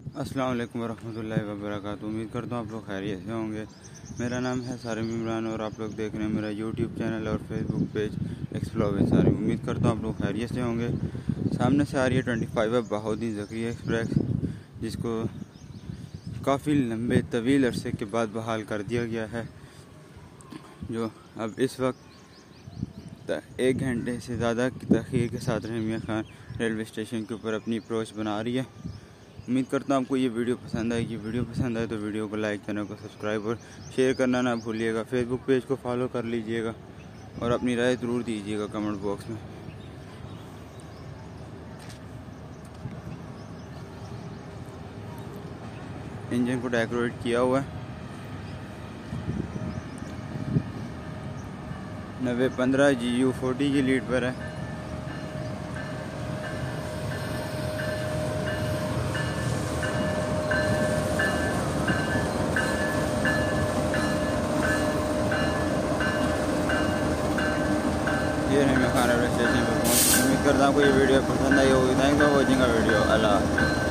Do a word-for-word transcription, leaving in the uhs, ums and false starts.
अस्सलाम वालेकुम रहमतुल्लाहि व बरकातुहू। उम्मीद करता हूँ आप लोग खैरियत से होंगे। मेरा नाम है सारिम इमरान और आप लोग देख रहे हैं मेरा यूट्यूब चैनल और Facebook page explore with Sarim. उम्मीद करता हूँ आप लोग खैरियत से होंगे। सामने से आ रही है ट्वेंटी फाइव है बहाउद्दीन ज़करिया एक्सप्रेस, जिसको काफ़ी लंबे तवील अरसे के बाद बहाल कर दिया गया है, जो अब इस वक्त एक घंटे से ज़्यादा की तख़ीर के साथ रहमिया खान रेलवे स्टेशन के ऊपर अपनी अप्रोच बना रही है। उम्मीद करता हूँ आपको ये वीडियो पसंद आएगी। वीडियो पसंद आए तो वीडियो को लाइक, चैनल को सब्सक्राइब और शेयर करना ना भूलिएगा। फेसबुक पेज को फॉलो कर लीजिएगा और अपनी राय ज़रूर दीजिएगा कमेंट बॉक्स में। इंजन को डेकोरेट किया हुआ है। नब्बे पंद्रह जी यू फोर्टी की लीड पर है। ये रहमिया खान रेलवे स्टेशन पर पहुँच। उम्मीद करता हूँ आपको ये वीडियो पसंद आई होगी। Thank you for watching a video. Allah.